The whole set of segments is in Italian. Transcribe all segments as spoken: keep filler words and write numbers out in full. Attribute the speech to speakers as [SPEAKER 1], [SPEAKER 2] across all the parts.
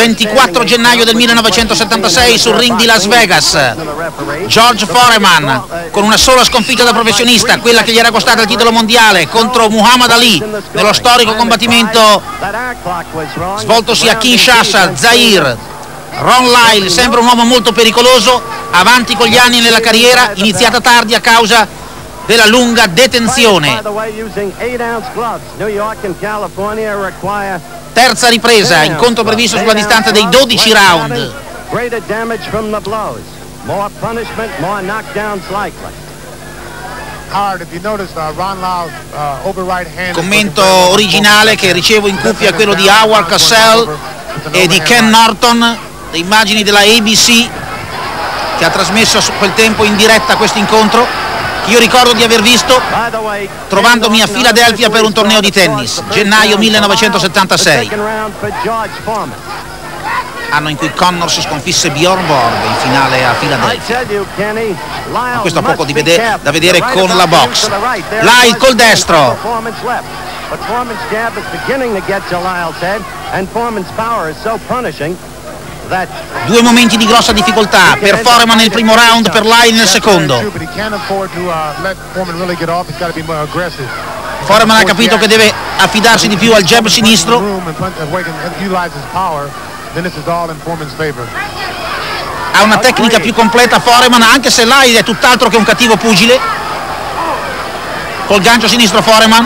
[SPEAKER 1] ventiquattro gennaio del millenovecentosettantasei sul ring di Las Vegas. George Foreman, con una sola sconfitta da professionista, quella che gli era costata il titolo mondiale, contro Muhammad Ali nello storico combattimento svoltosi a Kinshasa, Zaire. Ron Lyle sembra un uomo molto pericoloso, avanti con gli anni nella carriera, iniziata tardi a causa della lunga detenzione. Terza ripresa, incontro previsto sulla distanza dei dodici round. Commento originale che ricevo in cuffia è quello di Howard Cosell e di Ken Norton, le immagini della A B C che ha trasmesso a quel tempo in diretta questo incontro, che io ricordo di aver visto trovandomi a Filadelfia per un torneo di tennis, gennaio millenovecentosettantasei, anno in cui Connors sconfisse Bjorn Borg in finale a Filadelfia. Ma questo ha poco di vede da vedere con la box. Lyle col destro. Due momenti di grossa difficoltà per Foreman nel primo round, per Lyle nel secondo. Foreman ha capito che deve affidarsi di più al jab sinistro. Ha una tecnica più completa Foreman, anche se Lyle è tutt'altro che un cattivo pugile. Col gancio sinistro Foreman.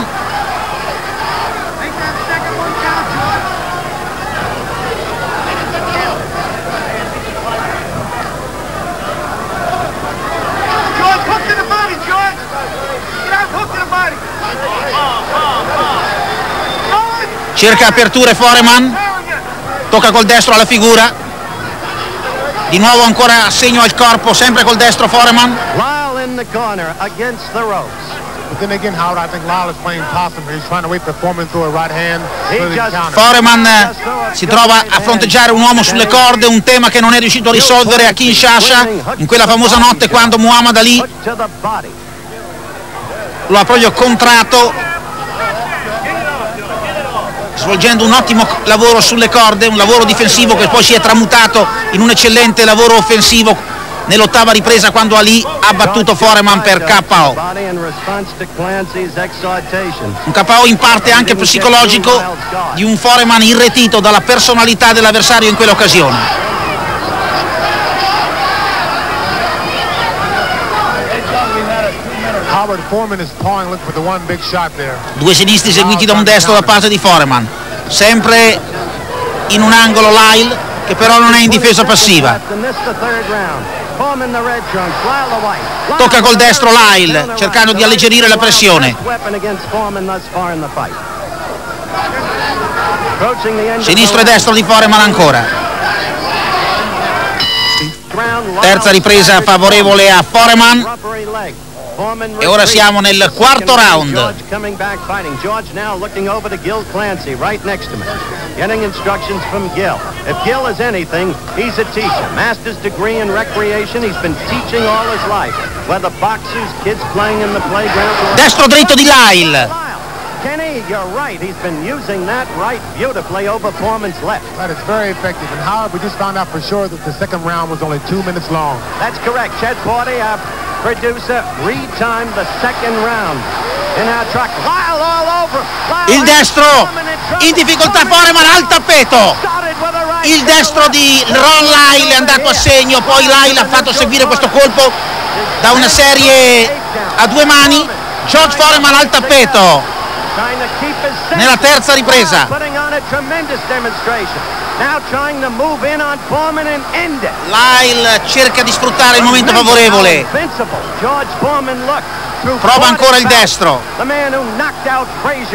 [SPEAKER 1] Cerca aperture Foreman, tocca col destro alla figura, di nuovo ancora segno al corpo, sempre col destro Foreman. Foreman si trova a fronteggiare un uomo sulle corde, un tema che non è riuscito a risolvere a Kinshasa in quella famosa notte quando Muhammad Ali lo ha proprio contratto, svolgendo un ottimo lavoro sulle corde, un lavoro difensivo che poi si è tramutato in un eccellente lavoro offensivo nell'ottava ripresa quando Ali ha battuto Foreman per K O. Un K O in parte anche psicologico di un Foreman irretito dalla personalità dell'avversario in quell'occasione. Due sinistri seguiti da un destro da parte di Foreman, sempre in un angolo Lyle, che però non è in difesa passiva. Tocca col destro Lyle, cercando di alleggerire la pressione. Sinistro e destro di Foreman ancora. Terza ripresa favorevole a Foreman. E ora siamo nel quarto round. Destro dritto di Lyle.
[SPEAKER 2] Kenny, you're right. He's been using that right beautifully over Foreman's left.
[SPEAKER 3] That is very effective. And Howard, we just found out for sure that the second round was only two minutes long.
[SPEAKER 2] That's correct. Chet Forty, our producer, retimed the second round. In our truck, Lyle all over. Lyle
[SPEAKER 1] Il destro in difficoltà, Foreman al tappeto. Il destro di Ron Lyle è andato a segno, poi Lyle ha fatto seguire questo colpo da una serie a due mani. George Foreman al tappeto nella terza ripresa. Lyle cerca di sfruttare il momento favorevole, prova ancora il destro.
[SPEAKER 2] The man who knocked out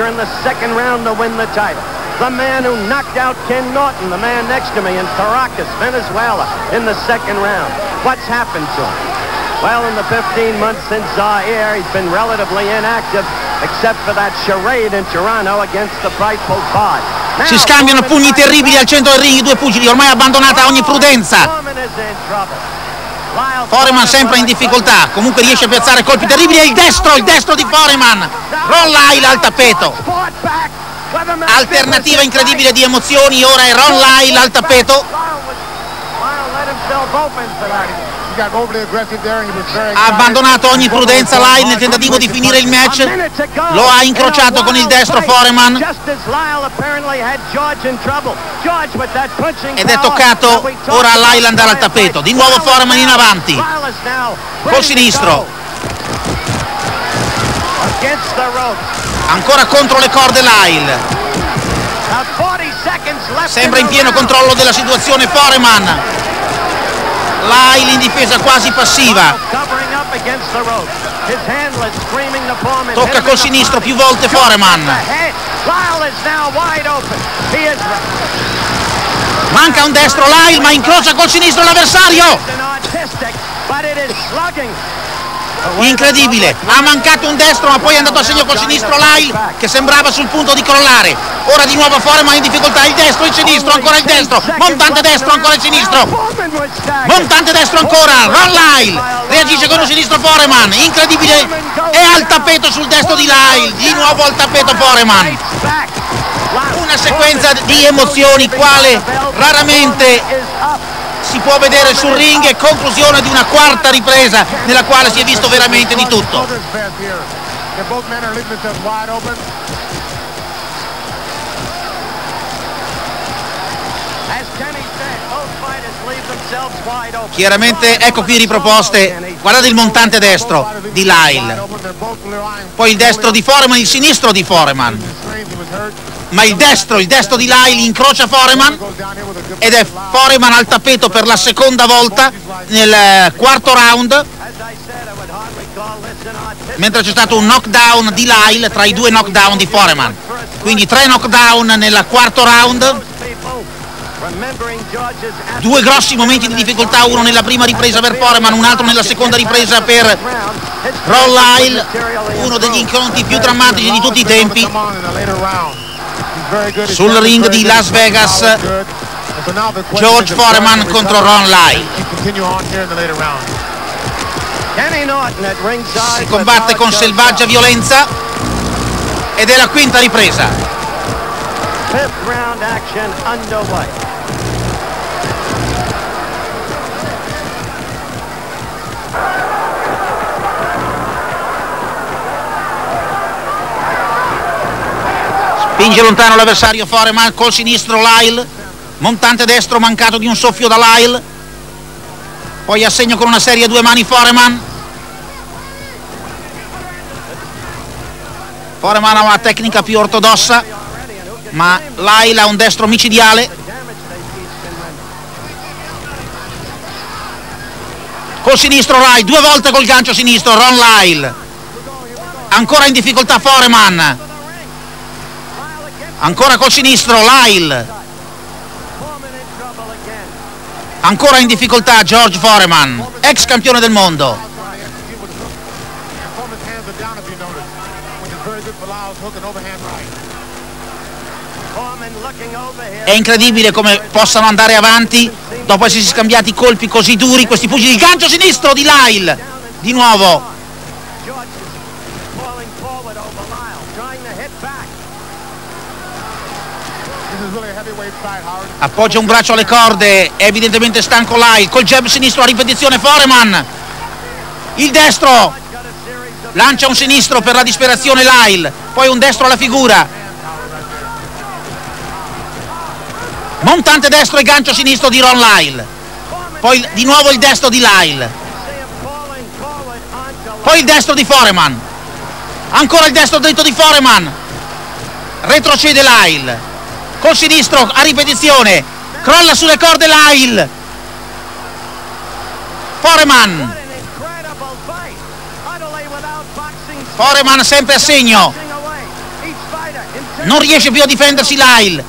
[SPEAKER 2] Ken Norton, the man next to me in Caracas, Venezuela, in the second round. What's happened to him? Well, in the fifteen months since Zaire, he's been relatively inactive, except for that charade in Toronto against the frightful Pod.
[SPEAKER 1] Si scambiano pugni terribili al centro del ring, i due pugili, ormai abbandonata ogni prudenza. Foreman sempre in difficoltà, comunque riesce a piazzare colpi terribili, e il destro, il destro di Foreman. Ron Lyle al tappeto. alternativa incredibile di emozioni. Ora è Ron Lyle al tappeto. Ha abbandonato ogni prudenza Lyle nel tentativo di finire il match. Lo ha incrociato con il destro Foreman ed è toccato ora a Lyle andare al tappeto. Di nuovo Foreman in avanti col sinistro, ancora contro le corde Lyle. Sembra in pieno controllo della situazione Foreman. Lyle in difesa quasi passiva, tocca col sinistro più volte Foreman. Manca un destro Lyle, ma incrocia col sinistro l'avversario. Incredibile, ha mancato un destro ma poi è andato a segno col sinistro Lyle, che sembrava sul punto di crollare. Ora di nuovo Foreman in difficoltà, il destro, il sinistro, ancora il destro, montante destro, ancora il sinistro, montante destro ancora, Ron Lyle reagisce con un sinistro Foreman, incredibile, è al tappeto sul destro di Lyle, di nuovo al tappeto Foreman. Una sequenza di emozioni quale raramente si può vedere sul ring, e conclusione di una quarta ripresa nella quale si è visto veramente di tutto. Chiaramente ecco qui riproposte, guardate il montante destro di Lyle, poi il destro di Foreman, il sinistro di Foreman, ma il destro, il destro di Lyle incrocia Foreman ed è Foreman al tappeto per la seconda volta nel quarto round, mentre c'è stato un knockdown di Lyle tra i due knockdown di Foreman, quindi tre knockdown nel quarto round. Due grossi momenti di difficoltà, uno nella prima ripresa per Foreman, un altro nella seconda ripresa per Ron Lyle, uno degli incontri più drammatici di tutti i tempi sul ring di Las Vegas. George Foreman contro Ron Lyle. Si combatte con selvaggia violenza ed è la quinta ripresa. Spinge lontano l'avversario Foreman col sinistro Lyle, montante destro mancato di un soffio da Lyle, poi a segno con una serie a due mani Foreman. Foreman ha una tecnica più ortodossa, ma Lyle ha un destro micidiale. Col sinistro Lyle, due volte col gancio sinistro Ron Lyle, ancora in difficoltà Foreman, ancora col sinistro Lyle, ancora in difficoltà George Foreman, ex campione del mondo. È incredibile come possano andare avanti dopo essersi scambiati colpi così duri questi pugili. Il gancio sinistro di Lyle, di nuovo. Appoggia un braccio alle corde, è evidentemente stanco Lyle, col jab sinistro a ripetizione Foreman, il destro, lancia un sinistro per la disperazione Lyle, poi un destro alla figura, montante destro e gancio sinistro di Ron Lyle, poi di nuovo il destro di Lyle, poi il destro di Foreman, ancora il destro dritto di Foreman, retrocede Lyle, col sinistro a ripetizione, crolla sulle corde Lyle, Foreman, Foreman sempre a segno, non riesce più a difendersi Lyle,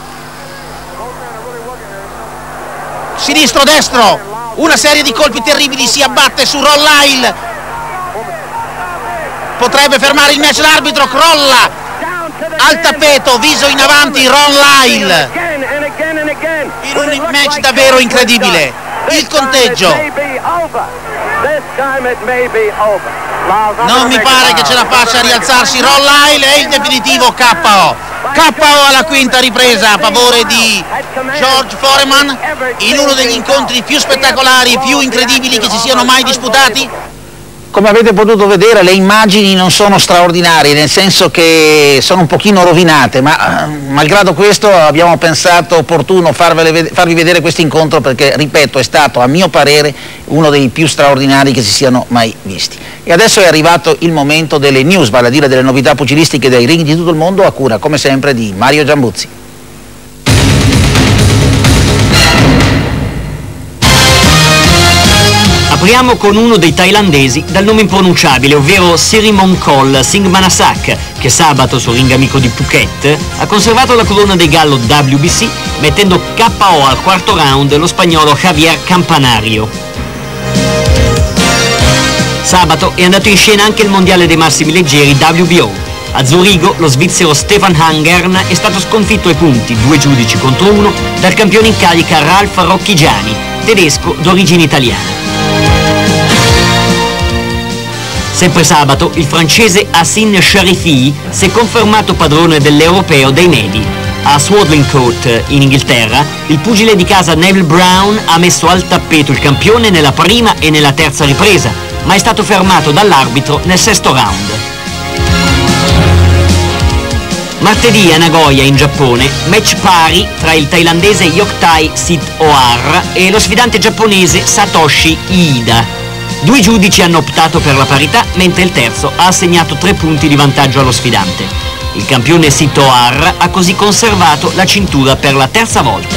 [SPEAKER 1] sinistro destro, una serie di colpi terribili, si abbatte su Ron Lyle, potrebbe fermare il match l'arbitro, crolla al tappeto, viso in avanti Ron Lyle, in un match davvero incredibile. Il conteggio non mi pare che ce la faccia a rialzarsi Ron Lyle, è il definitivo K O. K O alla quinta ripresa a favore di George Foreman in uno degli incontri più spettacolari, più incredibili che si siano mai disputati. Come avete potuto vedere, le immagini non sono straordinarie, nel senso che sono un pochino rovinate, ma eh, malgrado questo abbiamo pensato opportuno farvele, farvi vedere questo incontro perché, ripeto, è stato a mio parere uno dei più straordinari che si siano mai visti. E adesso è arrivato il momento delle news, vale a dire delle novità pugilistiche dai ring di tutto il mondo, a cura come sempre di Mario Giambuzzi.
[SPEAKER 4] Apriamo con uno dei thailandesi dal nome impronunciabile, ovvero Sirimongkol Singmanasak, che sabato sul ring amico di Phuket ha conservato la corona dei gallo W B C mettendo K O al quarto round lo spagnolo Javier Campanario. Sabato è andato in scena anche il mondiale dei massimi leggeri W B O. A Zurigo lo svizzero Stefan Hangern è stato sconfitto ai punti, due giudici contro uno, dal campione in carica Ralph Rocchigiani, tedesco d'origine italiana. Sempre sabato il francese Hassan Sharifi si è confermato padrone dell'europeo dei medi. A Swadlincote, in Inghilterra, il pugile di casa Neville Brown ha messo al tappeto il campione nella prima e nella terza ripresa, ma è stato fermato dall'arbitro nel sesto round. Martedì a Nagoya, in Giappone, match pari tra il thailandese Yoktai Sit-Oar e lo sfidante giapponese Satoshi Iida. Due giudici hanno optato per la parità, mentre il terzo ha assegnato tre punti di vantaggio allo sfidante. Il campione Sit-Oar ha così conservato la cintura per la terza volta.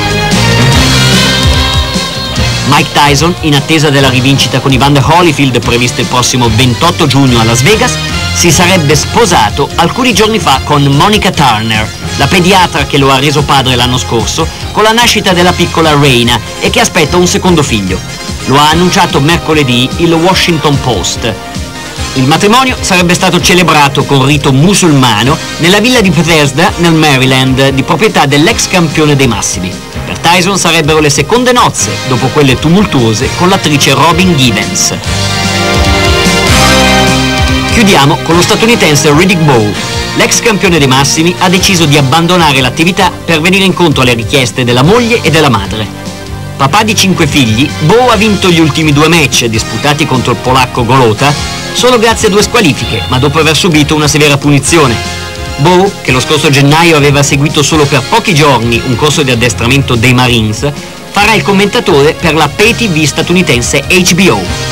[SPEAKER 4] Mike Tyson, in attesa della rivincita con Evander Holyfield prevista il prossimo ventotto giugno a Las Vegas, si sarebbe sposato alcuni giorni fa con Monica Turner, la pediatra che lo ha reso padre l'anno scorso con la nascita della piccola Reina e che aspetta un secondo figlio. Lo ha annunciato mercoledì il Washington Post. Il matrimonio sarebbe stato celebrato con rito musulmano nella villa di Bethesda, nel Maryland, di proprietà dell'ex campione dei massimi. Per Tyson sarebbero le seconde nozze, dopo quelle tumultuose con l'attrice Robin Givens. Chiudiamo con lo statunitense Riddick Bowe. L'ex campione dei massimi ha deciso di abbandonare l'attività per venire incontro alle richieste della moglie e della madre. Papà di cinque figli, Bowe ha vinto gli ultimi due match disputati contro il polacco Golota solo grazie a due squalifiche, ma dopo aver subito una severa punizione. Bowe, che lo scorso gennaio aveva seguito solo per pochi giorni un corso di addestramento dei Marines, farà il commentatore per la Pay T V statunitense H B O.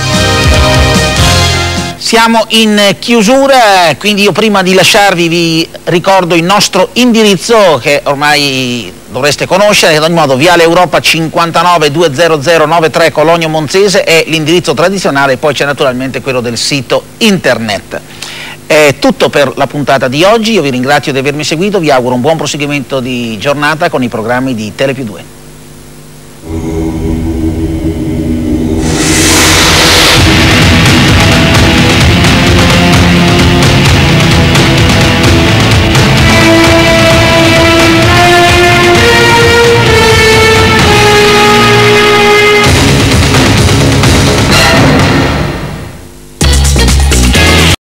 [SPEAKER 1] Siamo in chiusura, quindi io prima di lasciarvi vi ricordo il nostro indirizzo che ormai dovreste conoscere, ad ogni modo Viale Europa cinquantanove duemila novantatré Cologno Monzese è l'indirizzo tradizionale, poi c'è naturalmente quello del sito internet. È tutto per la puntata di oggi, io vi ringrazio di avermi seguito, vi auguro un buon proseguimento di giornata con i programmi di Tele più due.